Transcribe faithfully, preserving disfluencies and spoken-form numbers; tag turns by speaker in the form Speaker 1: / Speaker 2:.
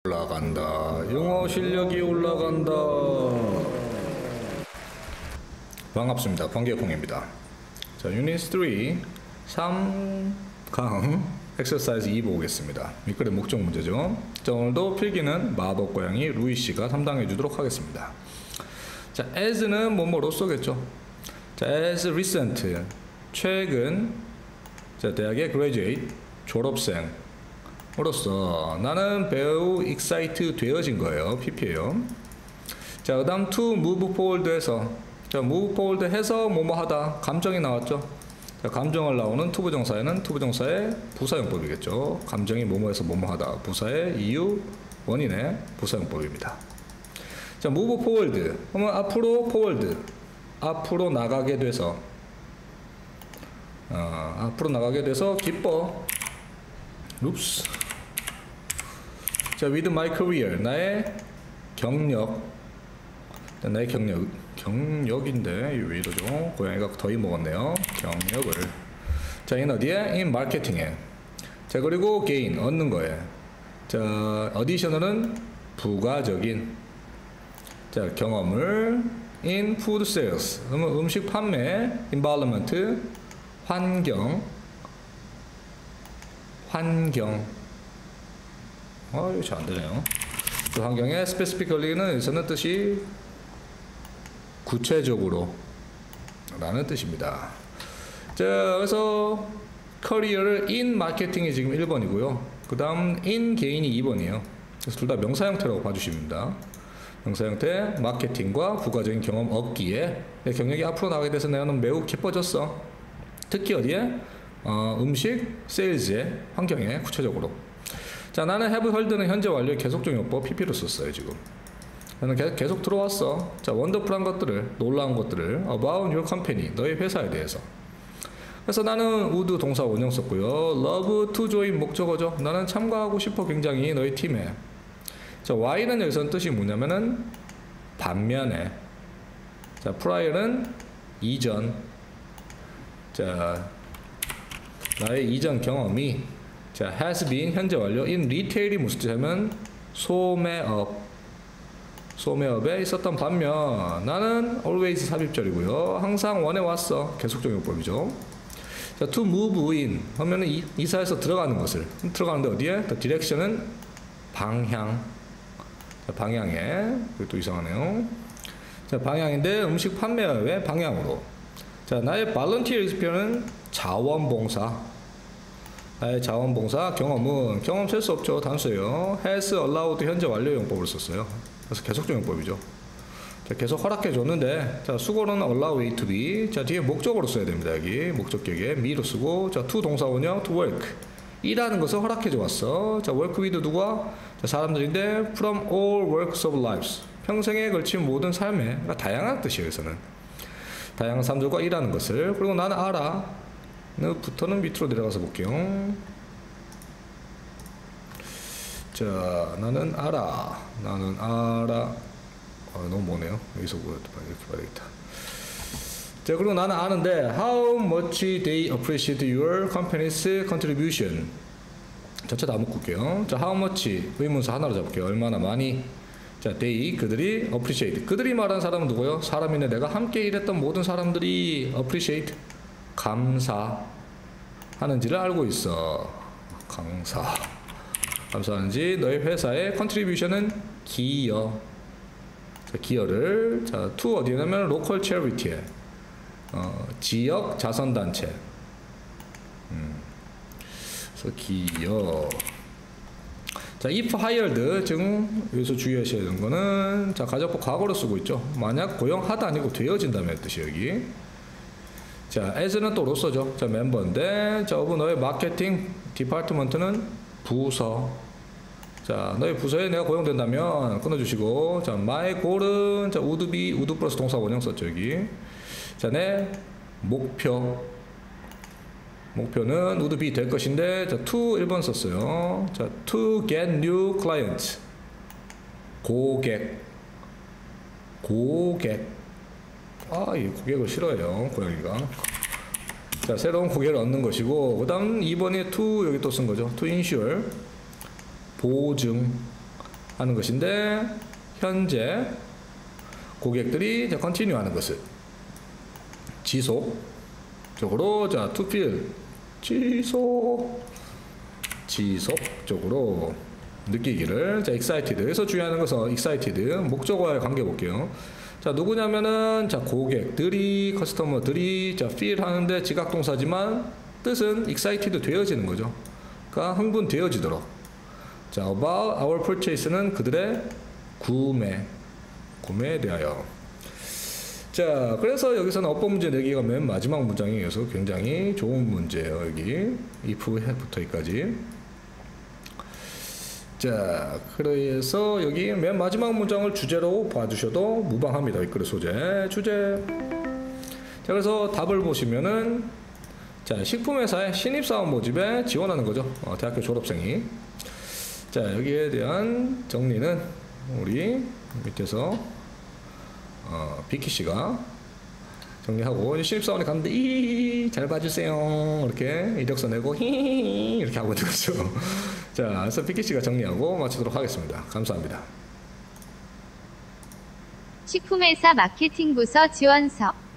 Speaker 1: 올라간다. 영어 실력이 올라간다. 반갑습니다. 번개콩입니다. 자, 유닛 삼, 삼 강 엑서사이즈 이 보겠습니다. 밑글의 목적 문제죠. 자, 오늘도 필기는 마법 고양이 루이 씨가 담당해 주도록 하겠습니다. 자, as는 뭐뭐로서겠죠. 자, as recent, 최근, 자, 대학의 graduate, 졸업생으로서 나는 매우 excite 되어진 거예요. 피피예요. 자, 그 다음 to move forward에서, 자, move forward 해서 뭐뭐 하다, 감정이 나왔죠. 자, 감정을 나오는 to 부정사에는 to 부정사의 부사용법이겠죠. 감정이 뭐뭐해서 뭐뭐 하다, 부사의 이유, 원인의 부사용법입니다. 자, move forward. 그러면 앞으로 forward. 앞으로 나가게 돼서. 어, 앞으로 나가게 돼서 기뻐. 룹스. 자, with my career. 나의 경력. 나의 경력. 경력인데, 왜 이러죠? 고양이가 더위 먹었네요. 경력을. 자, in 어디에? in marketing에. 자, 그리고 gain. 얻는 거에. 자, additional은 부가적인. 자, 경험을 in food sales. 그러면 음식 판매, environment, 환경, 환경. 아, 이거 잘 안 되네요. 그 환경에 specifically는 여기서는 뜻이 구체적으로 라는 뜻입니다. 자, 그래서 career를 in marketing이 지금 일 번이고요. 그 다음 in gain이 이 번이에요. 그래서 둘 다 명사 형태라고 봐주십니다. 명사 형태, 마케팅과 부가적인 경험 얻기에 내 경력이 앞으로 나가게 돼서 내가 매우 기뻐졌어. 특히 어디에? 어, 음식, 세일즈의 환경에 구체적으로. 자, 나는 have heard는 현재 완료의 계속적 용법 피피로 썼어요. 지금 나는 계속, 계속 들어왔어. 자, 원더풀한 것들을, 놀라운 것들을 about your company, 너의 회사에 대해서. 그래서 나는 would 동사 원형 썼고요. love to join 목적어죠. 나는 참가하고 싶어 굉장히 너희 팀에. 자, Y는 여기서는 뜻이 뭐냐면은 반면에. 자, prior는 이전. 자, 나의 이전 경험이. 자, has been 현재 완료. in retail이 무슨 뜻이냐면 소매업. 소매업에 있었던 반면 나는 always 삽입절이고요. 항상 원해 왔어. 계속적 용법이죠. 자, to move in 하면은 이, 이사해서 들어가는 것을. 들어가는데 어디에? the direction은 방향. 자, 방향에. 또 이상하네요. 자, 방향인데 음식 판매업의 방향으로. 자, 나의 volunteer experience는 자원봉사. 나의 자원봉사 경험은 경험 셀 수 없죠. 단수예요. has allowed 현재 완료 용법을 썼어요. 그래서 계속적 용법이죠. 자, 계속 허락해 줬는데, 자, 수고로는 allow it to be. 자, 뒤에 목적어로 써야 됩니다. 여기 목적격에 me로 쓰고, 자, to 동사 원형 to work. 일하는 것을 허락해 주었어. 자, work with 누가? 자, 사람들인데 from all works of lives. 평생에 걸친 모든 삶에. 그러니까 다양한 뜻이에요. 여기서는 다양한 사람들과 일하는 것을. 그리고 나는 알아. 부터는 밑으로 내려가서 볼게요. 자, 나는 알아. 나는 알아. 아, 너무 머네요. 여기서 이렇게 봐야겠다. 자, 그리고 나는 아는데 how much they appreciate your company's contribution. 전체 다 묶을게요. 자, how much 의문사 하나로 잡을게요. 얼마나 많이. 자, they 그들이 appreciate. 그들이 말하는 사람은 누구요? 사람인데 내가 함께 일했던 모든 사람들이 appreciate 감사하는지를 알고 있어. 감사. 감사하는지 너의 회사의 contribution은 기여. 자, 기여를. 자, to 어디냐면 local charity에. 어, 지역 자선단체. 음. 그래서 기여. 자, if hired 지금 여기서 주의하셔야 되는 거는 자, 가정법 과거로 쓰고 있죠. 만약 고용하다 아니고 되어진다면 뜻이 여기. 자, as는 또 로서죠. 자, 멤버인데 자, of 너의 마케팅 디파트먼트는 부서. 자, 너의 부서에 내가 고용된다면 끊어주시고. 자, my goal은 자, would be would 플러스 동사 원형 썼죠 여기. 자, 내 목표. 목표는 would be 될 것인데 자, to 일 번 썼어요. 자, to get new clients. 고객. 고객. 아, 이 고객을 싫어해요 고양이가. 자, 새로운 고객을 얻는 것이고, 그 다음 이 번에 to 여기 또 쓴 거죠. to ensure 보증. 하는 것인데 현재 고객들이 이제 컨티뉴 하는 것을 지속적으로 자 to feel 지속 지속적으로 느끼기를 자 excited에서 주의하는 것은 excited 목적어와의 관계 볼게요. 자 누구냐면은 자 고객들이 커스터머들이 자 feel 하는데 지각동사지만 뜻은 excited 되어지는 거죠. 그러니까 흥분되어지도록. 자 about our purchase는 그들의 구매 구매에 대하여. 자 그래서 여기서는 어법 문제 내기가 맨 마지막 문장이어서 굉장히 좋은 문제예요. 여기 if 붙어있까지. 자 그래서 여기 맨 마지막 문장을 주제로 봐주셔도 무방합니다. 윗글의 소재 주제. 자 그래서 답을 보시면은 자 식품회사의 신입사원 모집에 지원하는 거죠. 어, 대학교 졸업생이. 자 여기에 대한 정리는 우리 밑에서 어, 비키씨가 정리하고 이제 신입사원이 갔는데 이 잘 봐주세요 이렇게 이력서 내고 히히히 이렇게 하고 있는 거죠. 자 그래서 비키씨가 정리하고 마치도록 하겠습니다. 감사합니다.
Speaker 2: 식품회사 마케팅 부서 지원서